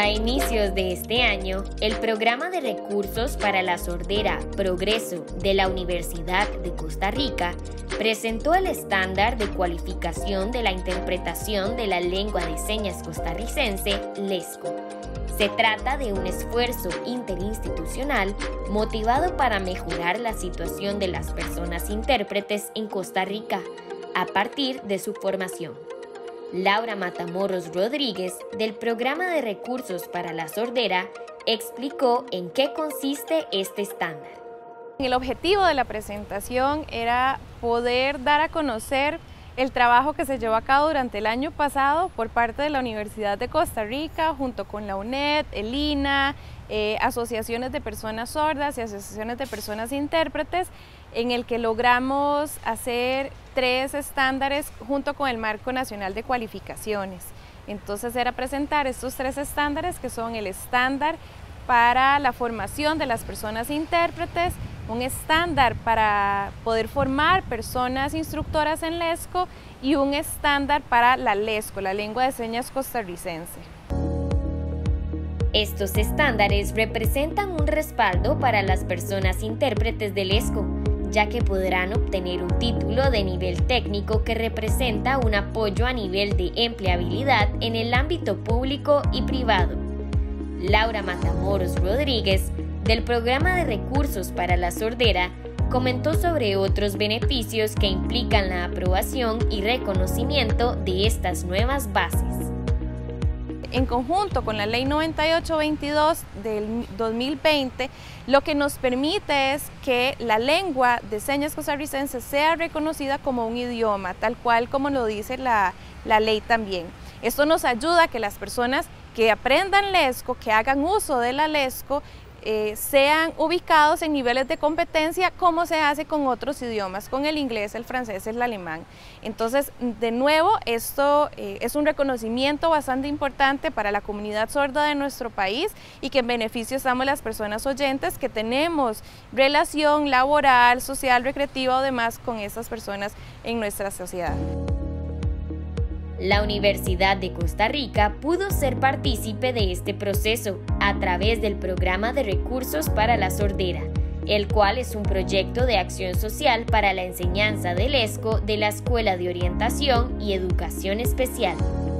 A inicios de este año, el Programa de Recursos para la Sordera Progreso de la Universidad de Costa Rica presentó el estándar de cualificación de la interpretación de la lengua de señas costarricense, LESCO. Se trata de un esfuerzo interinstitucional motivado para mejorar la situación de las personas intérpretes en Costa Rica a partir de su formación. Laura Matamoros Rodríguez, del Programa de Recursos para la Sordera, explicó en qué consiste este estándar. El objetivo de la presentación era poder dar a conocer el trabajo que se llevó a cabo durante el año pasado por parte de la Universidad de Costa Rica, junto con la UNED, el INA, asociaciones de personas sordas y asociaciones de personas intérpretes, en el que logramos hacer 3 estándares junto con el Marco Nacional de Cualificaciones. Entonces era presentar estos 3 estándares, que son el estándar para la formación de las personas intérpretes, un estándar para poder formar personas instructoras en LESCO y un estándar para la LESCO, la lengua de señas costarricense. Estos estándares representan un respaldo para las personas intérpretes de LESCO, ya que podrán obtener un título de nivel técnico que representa un apoyo a nivel de empleabilidad en el ámbito público y privado. Laura Matamoros Rodríguez, del Programa de Recursos para la Sordera, comentó sobre otros beneficios que implican la aprobación y reconocimiento de estas nuevas bases. En conjunto con la Ley 9822 del 2020, lo que nos permite es que la lengua de señas costarricense sea reconocida como un idioma, tal cual como lo dice la ley también. Esto nos ayuda a que las personas que aprendan LESCO, que hagan uso de la LESCO, sean ubicados en niveles de competencia como se hace con otros idiomas, con el inglés, el francés, el alemán. Entonces, de nuevo, esto es un reconocimiento bastante importante para la comunidad sorda de nuestro país y que en beneficio estamos las personas oyentes que tenemos relación laboral, social, recreativa o demás con estas personas en nuestra sociedad. La Universidad de Costa Rica pudo ser partícipe de este proceso a través del Programa de Recursos para la Sordera, el cual es un proyecto de acción social para la enseñanza del LESCO de la Escuela de Orientación y Educación Especial.